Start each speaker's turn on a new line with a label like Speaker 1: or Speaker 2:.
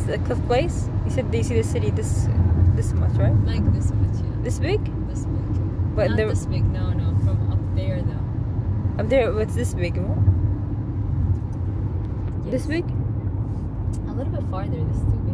Speaker 1: the Cliff Place? You said they see the city this much, right?
Speaker 2: Like this much, yeah.
Speaker 1: This big?
Speaker 2: This big.
Speaker 1: But
Speaker 2: Not this big, no. From up there, though.
Speaker 1: Up there, what's this big?
Speaker 2: Yes.
Speaker 1: This big?
Speaker 2: A little bit farther, this is too